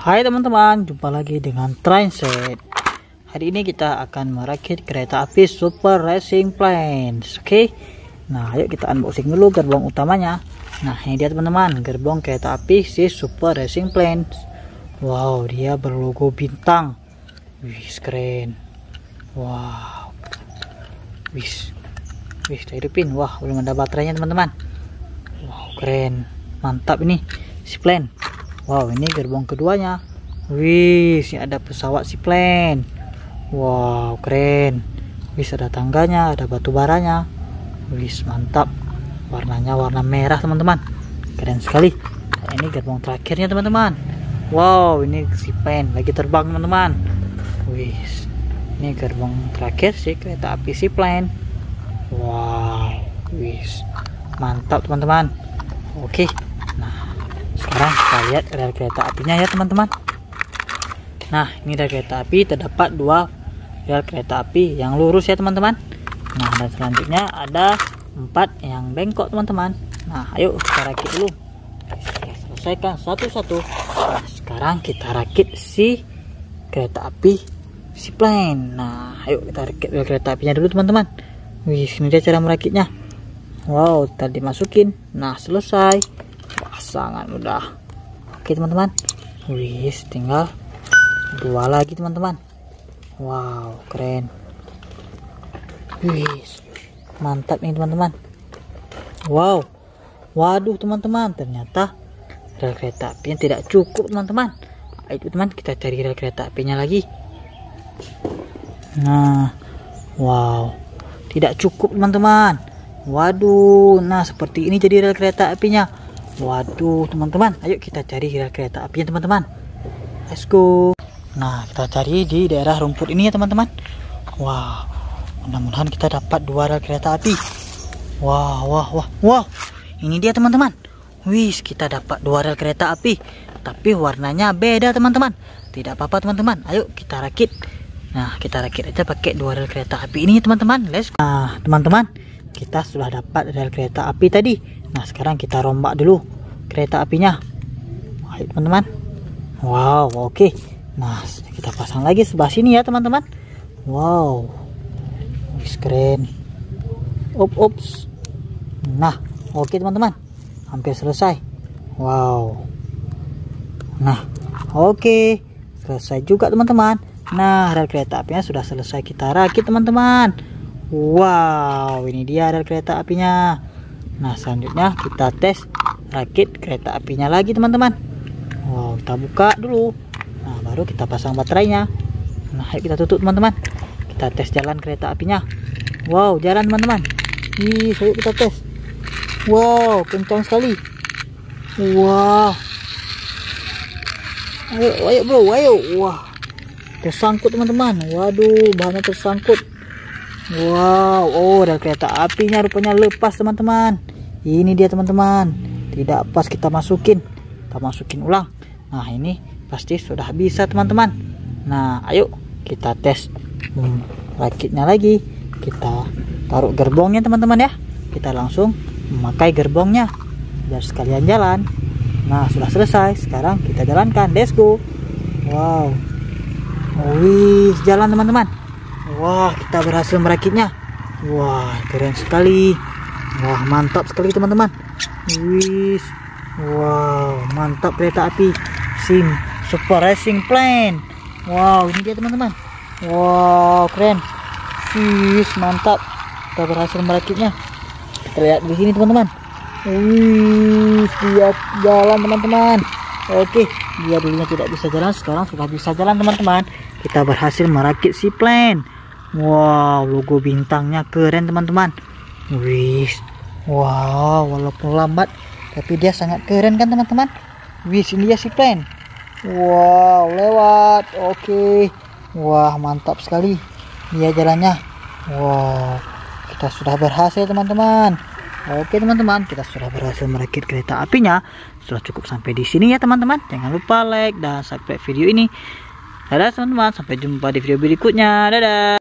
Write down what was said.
Hai teman-teman, jumpa lagi dengan Trainset. Hari ini kita akan merakit kereta api Super Racing Planes. Oke. Nah, ayo kita unboxing dulu gerbong utamanya. Nah, ini dia teman-teman, gerbong kereta api si Super Racing Planes. Wow, dia berlogo bintang. Wih, keren. Wow. Wih, kita hidupin. Wah, belum ada baterainya teman-teman. Wow, keren. Mantap ini si plane. Wow, ini gerbong keduanya. Wih, ini ada pesawat si plane. Wow, keren. Wih, ada tangganya, ada batu baranya. Wih, mantap. Warnanya warna merah teman-teman. Keren sekali. Nah, ini gerbong terakhirnya teman-teman. Wow, ini si plane lagi terbang teman-teman. Wih, ini gerbong terakhir si kereta api si plane. Wow, wih, mantap teman-teman. Oke. Nah, sekarang kita lihat rel kereta apinya ya teman-teman. Nah, ini rel kereta api, terdapat dua rel kereta api yang lurus ya teman-teman. Nah, dan selanjutnya ada 4 yang bengkok teman-teman. Nah, ayo kita rakit dulu. Kita selesaikan satu-satu. Nah, sekarang kita rakit si kereta api si plane. Nah, ayo kita rakit rel kereta apinya dulu teman-teman. Wih, ini dia cara merakitnya. Wow, tadi masukin. Nah, selesai. Wah, sangat mudah. Oke teman-teman. Wih, tinggal 2 lagi teman-teman. Wow, keren. Wih, mantap nih teman-teman. Wow, waduh teman-teman, ternyata rel kereta apinya tidak cukup teman-teman. Ayo teman, kita cari rel kereta apinya lagi. Nah, wow, tidak cukup teman-teman. Waduh, nah seperti ini jadi rel kereta apinya. Waduh teman-teman, ayo kita cari rel kereta apinya teman-teman. Let's go. Nah, kita cari di daerah rumput ini ya teman-teman. Wow, mudah-mudahan kita dapat 2 rel kereta api. Wow, ini dia teman-teman. Wih, kita dapat 2 rel kereta api, tapi warnanya beda teman-teman. Tidak apa-apa teman-teman, ayo kita rakit. Nah, kita rakit aja pakai 2 rel kereta api ini teman-teman. Let's go. Nah teman-teman, kita sudah dapat rel kereta api tadi. Nah, sekarang kita rombak dulu kereta apinya. Ayo teman-teman. Wow, oke. Nah, kita pasang lagi sebelah sini ya teman-teman. Wow, keren. Ups. Nah, oke teman-teman, hampir selesai. Wow. Nah, oke, selesai juga teman-teman. Nah, rel kereta apinya sudah selesai kita rakit teman-teman. Wow, ini dia rel kereta apinya. Nah, selanjutnya kita tes rakit kereta apinya lagi teman-teman. Wow, kita buka dulu. Nah, baru kita pasang baterainya. Nah, ayo kita tutup teman-teman. Kita tes jalan kereta apinya. Wow, jalan teman-teman. Ih, ayo kita tes. Wow, kencang sekali. Wow. Ayo bro, ayo. Wah, tersangkut teman-teman. Waduh, bahannya tersangkut. Wow, rel kereta apinya rupanya lepas teman-teman. Ini dia teman-teman, tidak pas kita masukin. Kita masukin ulang. Nah, ini pasti sudah bisa teman-teman. Nah, ayo kita tes rakitnya lagi. Kita taruh gerbongnya teman-teman ya. Kita langsung memakai gerbongnya biar sekalian jalan. Nah, sudah selesai. Sekarang kita jalankan. Let's go. Wow. Wih, jalan teman-teman. Wah, kita berhasil merakitnya. Wah, keren sekali. Wah, mantap sekali teman-teman. Wih. Wow, mantap kereta api sim Super Racing Plane. Wow, ini dia teman-teman. Wow, keren. Wih, mantap. Kita berhasil merakitnya. Kita lihat di sini teman-teman. Wih, dia jalan teman-teman. Oke, dia dulunya tidak bisa jalan, sekarang sudah bisa jalan teman-teman. Kita berhasil merakit si plane. Wow, logo bintangnya keren teman-teman. Wih, wow, walaupun lambat tapi dia sangat keren kan teman-teman. Wih, ini dia si plane. Wow, lewat. Oke. Wah, mantap sekali dia jalannya. Wow, kita sudah berhasil teman-teman. Oke teman-teman, kita sudah berhasil merakit kereta apinya. Sudah cukup sampai di sini ya teman-teman. Jangan lupa like dan subscribe video ini. Dadah teman-teman, sampai jumpa di video berikutnya. Dadah.